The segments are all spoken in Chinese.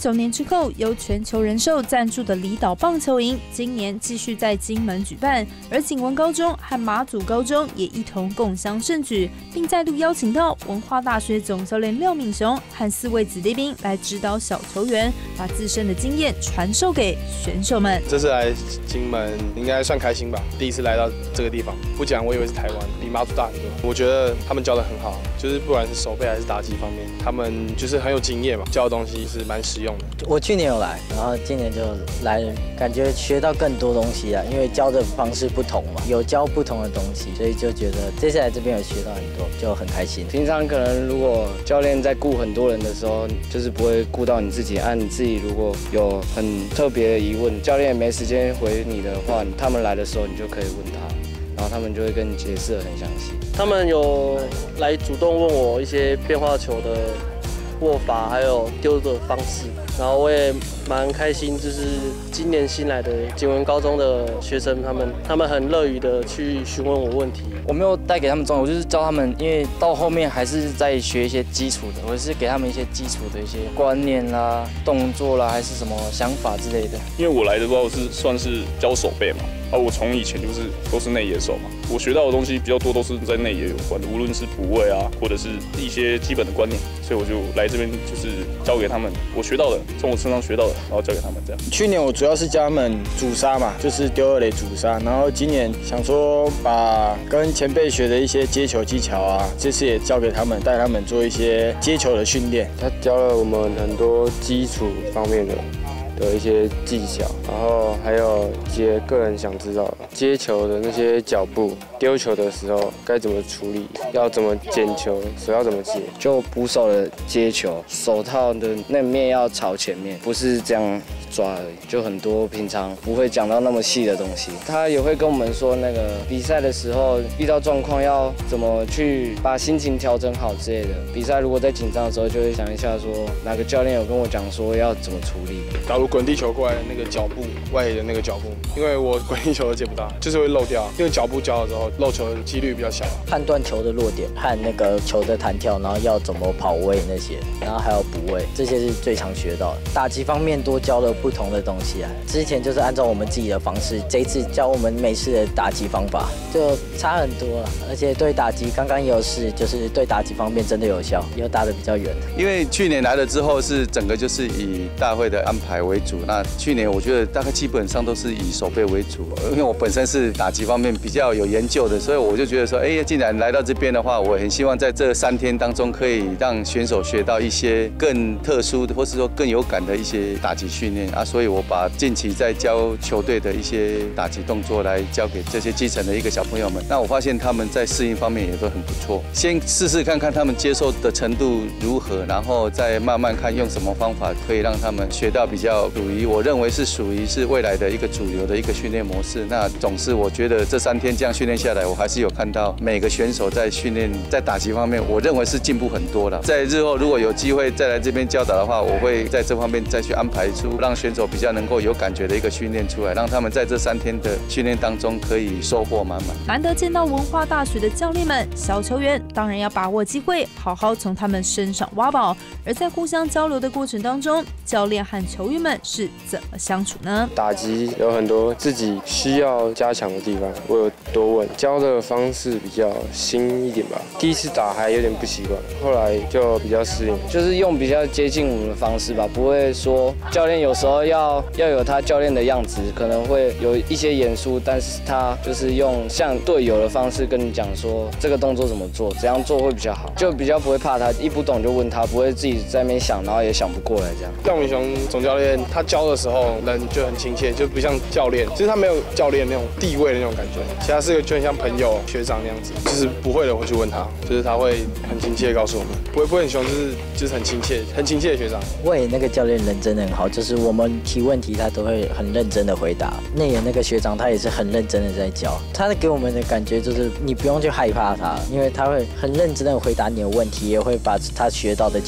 9年之后，由全球人寿赞助的离岛棒球营，今年继续在金门举办，而景文高中和马祖高中也一同共襄盛举，并再度邀请到文化大学总教练廖敏雄和4位子弟兵来指导小球员，把自身的经验传授给选手们。 这次来金门应该算开心吧，第一次来到这个地方，不讲我以为是台湾，比马祖大很多。我觉得他们教得很好，就是不管是手背还是打击方面，他们就是很有经验嘛，教的东西是蛮实用的。 我去年有来，然后今年就来了，感觉学到更多东西啊，因为教的方式不同嘛，有教不同的东西，所以就觉得这次来这边有学到很多，就很开心。 平常可能如果教练在顾很多人的时候，就是不会顾到你自己。你自己如果有很特别的疑问，教练没时间回你的话，他们来的时候你就可以问他，然后他们就会跟你解释得很详细。 他们有来主动问我一些变化球的握法，还有丢的方式，然后我也蛮开心，就是今年新来的景文高中的学生，他们很乐于的去询问我问题。 我没有带给他们重点，我就是教他们，因为到后面还是在学一些基础的，我是给他们一些基础的一些观念啦、动作啦，还是什么想法之类的。 因为我来的话是算是教手背嘛，我从以前就是都是内野手嘛，我学到的东西比较多都是在内野有关的，无论是补位啊，或者是一些基本的观念，所以我就来这边就是教给他们我学到的，从我身上学到的，然后教给他们这样。 去年我主要是教他们主杀嘛，就是丢2垒主杀，然后今年想说把跟前辈学的一些接球技巧啊，这次也教给他们，带他们做一些接球的训练。 他教了我们很多基础方面的一些技巧，然后还有一些个人想知道接球的那些脚步，丢球的时候该怎么处理，要怎么捡球，手要怎么接，就捕手的接球，手套的那面要朝前面，不是这样抓而已，就很多平常不会讲到那么细的东西。他也会跟我们说，那个比赛的时候遇到状况要怎么去把心情调整好之类的。比赛如果在紧张的时候，就会想一下说哪个教练有跟我讲说要怎么处理。 假如滚地球过来的那个脚步，外野的那个脚步，因为我滚地球都接不到，就是会漏掉，因为脚步教了之后漏球的几率比较小。 判断球的落点和那个球的弹跳，然后要怎么跑位那些，然后还有补位，这些是最常学到的。打击方面多教了不同的东西啊，之前就是按照我们自己的方式，这一次教我们美式的打击方法，就差很多了。而且对打击，刚刚也有试，就是对打击方面真的有效，有打得比较远。 因为去年来了之后，是整个就是以大会的安排为主。那去年我觉得大概基本上都是以手背为主，因为我本身是打击方面比较有研究的，所以我就觉得说，既然来到这边的话，我很希望在这3天当中可以让选手学到一些更特殊的，或是说更有感的一些打击训练啊。所以我把近期在教球队的一些打击动作来教给这些基层的一个小朋友们。那我发现他们在适应方面也都很不错，先试试看看他们接受的程度如何，然后再慢慢看用什么方法可以让他们学到比较我认为是属于是未来的一个主流的一个训练模式。那总是我觉得这3天这样训练下来，我还是有看到每个选手在训练在打击方面，我认为是进步很多了。在日后如果有机会再来这边教导的话，我会在这方面再去安排出让选手比较能够有感觉的一个训练出来，让他们在这3天的训练当中可以收获满满。 难得见到文化大学的教练们，小球员当然要把握机会，好好从他们身上挖宝。而在互相交流的过程当中，教练和球员们是怎么相处呢？ 打击有很多自己需要加强的地方，我有多问，教的方式比较新一点吧。第一次打还有点不习惯，后来就比较适应，就是用比较接近我们的方式吧，不会说教练有时候要有他教练的样子，可能会有一些严肃，但是他就是用像队友的方式跟你讲说这个动作怎么做，怎样做会比较好，就比较不会怕他，一不懂就问他，不会自己在那边想，然后也想不过来这样。 廖敏雄总教练他教的时候人就很亲切，就不像教练，其实他没有教练那种地位的那种感觉，其实他是个就很像朋友学长那样子，就是不会的我去问他，就是他会很亲切地告诉我们，不会很凶，就是很亲切的学长。 魏那个教练人真的很好，就是我们提问题他都会很认真的回答。内野那个学长他也是很认真的在教，他给我们的感觉就是你不用去害怕他，因为他会很认真的回答你的问题，也会把他学到的教给你。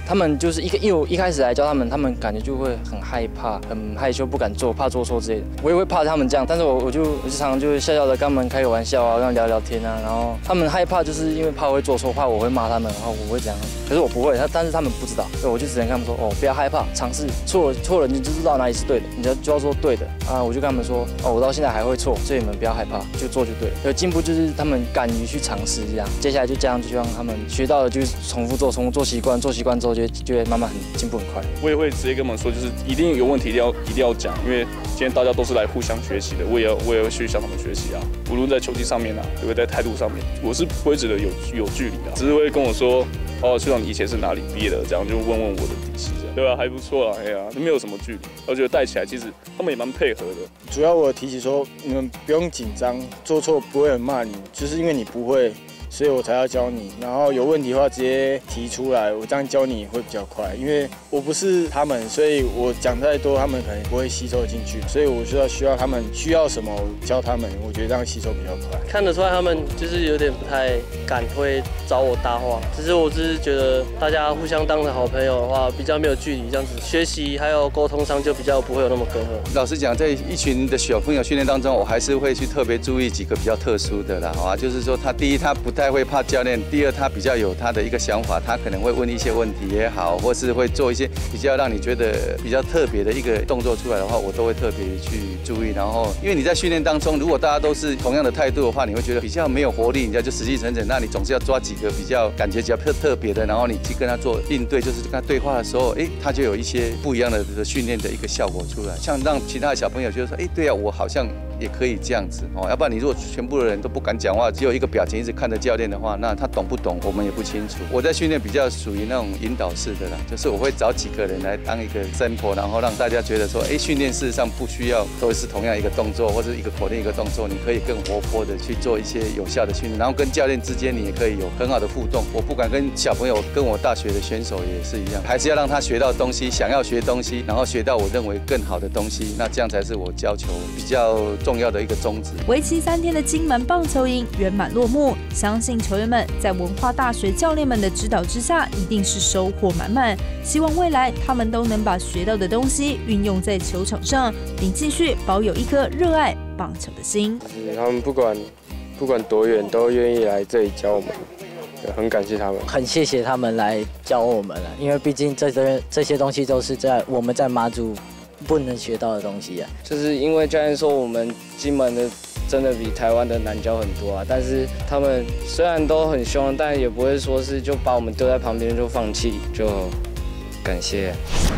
他们就是因为我一开始来教他们感觉就会很害怕、很害羞，不敢做，怕做错之类的。我也会怕他们这样，但是我就常常就笑笑的跟他们开个玩笑啊，跟他们聊聊天啊。然后他们害怕，就是因为怕我会做错，怕我会骂他们，然后我会这样。可是我不会，但是他们不知道，所以我就只能跟他们说，不要害怕，尝试错了你就知道哪里是对的，你就要做对的啊。我就跟他们说，我到现在还会错，所以你们不要害怕，就做就对了。有进步就是他们敢于去尝试这样，接下来就这样，就让他们学到的就是重复做习惯，做习惯之后就会慢慢进步很快。 我也会直接跟他们说，就是一定有问题一定要讲，因为今天大家都是来互相学习的，我也会去向他们学习啊。无论在球技上面啊，也会在态度上面，我是不会觉得有距离啊，只是会跟我说，学长你以前是哪里毕业的？这样就问我的底细，这样对啊，还不错啊，哎呀，没有什么距离，我觉得带起来其实他们也蛮配合的。 主要我提起说，你们不用紧张，做错不会有人骂你，就是因为你不会。所以我才要教你，然后有问题的话直接提出来，我这样教你会比较快。因为我不是他们，所以我讲太多，他们可能不会吸收进去。所以我需要他们需要什么，我教他们，我觉得这样吸收比较快。 看得出来他们就是有点不太敢会找我搭话，我只是觉得大家互相当成好朋友的话，比较没有距离，这样子学习还有沟通上就比较不会有那么隔阂。 老实讲，在一群的小朋友训练当中，我还是会去特别注意几个比较特殊的啦，就是说第一他不太会怕教练，第二他比较有他的一个想法，他可能会问一些问题也好，或是会做一些比较让你觉得比较特别的一个动作出来的话，我都会特别去注意。然后因为你在训练当中，如果大家都是同样的态度的话，你会觉得比较没有活力，人家就死气沉沉，那你总是要抓几个比较感觉比较特别的，然后你去跟他做应对，就是跟他对话的时候，他就有一些不一样的训练的一个效果出来，像让其他的小朋友觉得说，对啊，我好像也可以这样子要不然你如果全部的人都不敢讲话，只有一个表情一直看着教练的话，那他懂不懂我们也不清楚。我在训练比较属于那种引导式的啦，就是我会找几个人来当一个 sample， 然后让大家觉得说，训练事实上不需要都是同样一个动作或者一个口令一个动作，你可以更活泼的去做一些有效的训练，然后跟教练之间你也可以有很好的互动。我不管跟小朋友，跟我大学的选手也是一样，还是要让他学到东西，想要学东西，然后学到我认为更好的东西，那这样才是我教球比较重要的一个宗旨。 为期3天的金门棒球营圆满落幕，相信球员们在文化大学教练们的指导之下，一定是收获满满。希望未来他们都能把学到的东西运用在球场上，并继续保有一颗热爱棒球的心。 他们不管多远，都愿意来这里教我们。很感谢他们， 很谢谢他们来教我们了，因为毕竟这些东西都是我们在马祖不能学到的东西啊。 就是因为教练说我们金门的真的比台湾的难教很多啊，但是他们虽然都很凶，但也不会说是就把我们丢在旁边就放弃，就感谢。